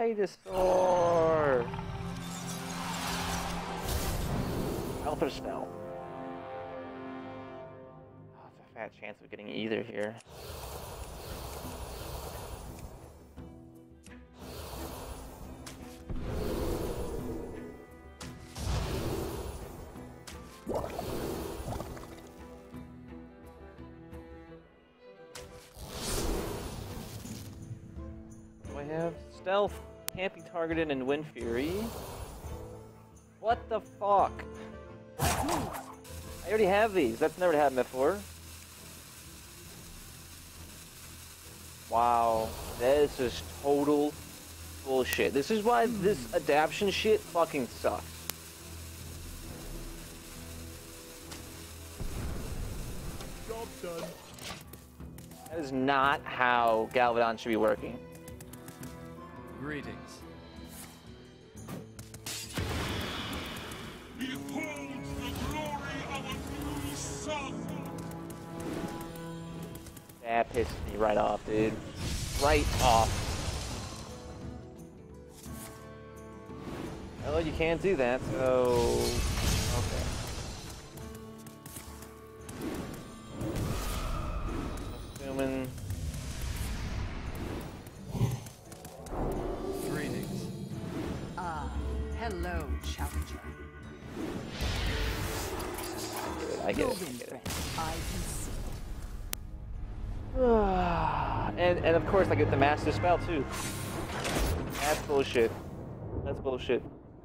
Ivysaur! Stealth or stealth? Oh, it's a fat chance of getting either here. I have stealth, can't be targeted, and Wind Fury. What the fuck? I already have these. That's never happened before. Wow, this is total bullshit. This is why this adaption shit fucking sucks. Job done. That is not how Galvadon should be working. Greetings. Behold the glory of a new sun! That pissed me right off, dude. Right off. Oh, you can't do that, so... Okay. Assuming... Greetings. Ah, hello, challenger. I get Your it. win, friend. I can see. And of course I get the master spell too. That's bullshit. That's bullshit.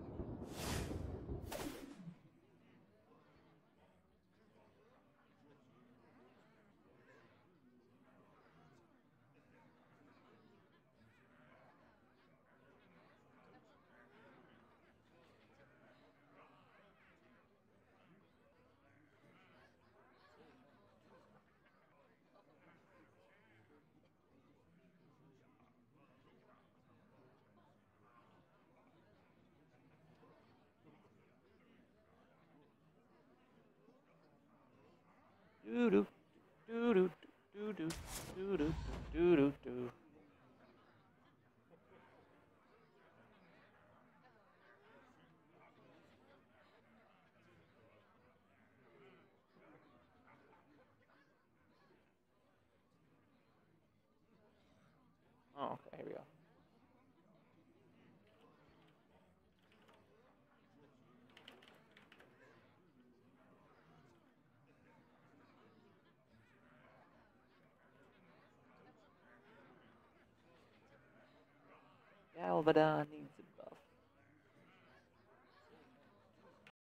Doo doo doo doo doo doo doo doo doo doo doo. Oh, okay, here we go. Galvadon needs a